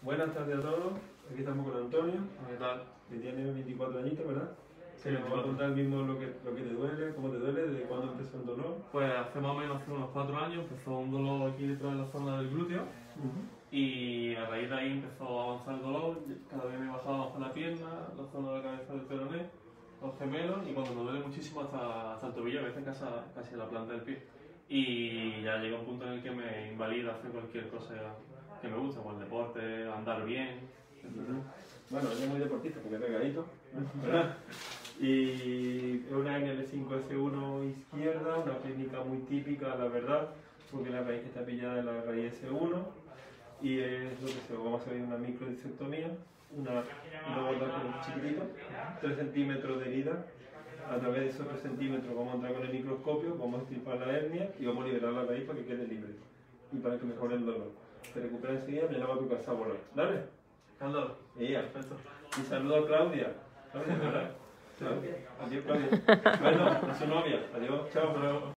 Buenas tardes a todos, aquí estamos con Antonio, ¿Qué tal? que tiene 24 añitos, ¿verdad? Sí, Nos va a contar mismo lo que te duele, cómo te duele, desde cuándo empezó el dolor. Pues hace más o menos unos 4 años empezó un dolor aquí detrás de la zona del glúteo y a raíz de ahí empezó a avanzar el dolor, cada vez me bajaba más por la pierna, la zona de la cabeza del peroné, los gemelos y cuando me duele muchísimo hasta el tobillo, a veces casi a la planta del pie. Y ya llega un punto en el que me invalida hacer cualquier cosa que me guste, como el deporte, andar bien, etc. Bueno, él es muy deportista porque es pegadito, ¿verdad? Y es una NL5S1 izquierda, una clínica muy típica, la verdad, porque la raíz que está pillada es la raíz S1 y es lo que se vamos a hacer una microdisectomía, una borda chiquitita, 3 centímetros de herida. A través de esos 3 centímetros vamos a entrar con el microscopio, vamos a extirpar la hernia y vamos a liberar la raíz para que quede libre y para que mejore el dolor. Te recuperas enseguida, me llama a tu casa a volar. ¿Dale? Carlos, Ella. perfecto. Y saludo a Claudia. Claudia, ¿verdad? Claudia. Adiós, Claudia. Bueno, a su novia. Adiós, chao.